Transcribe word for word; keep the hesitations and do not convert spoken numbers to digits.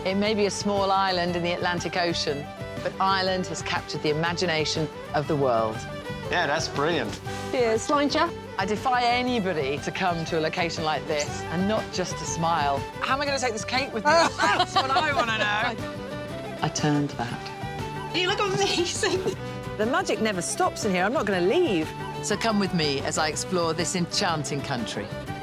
It may be a small island in the Atlantic Ocean, but Ireland has captured the imagination of the world. Yeah, that's brilliant. Cheers, Sláinte. I defy anybody to come to a location like this and not just to smile. How am I going to take this cake with me? That's what I want to know. I turned that. You look amazing. The magic never stops in here. I'm not going to leave. So come with me as I explore this enchanting country.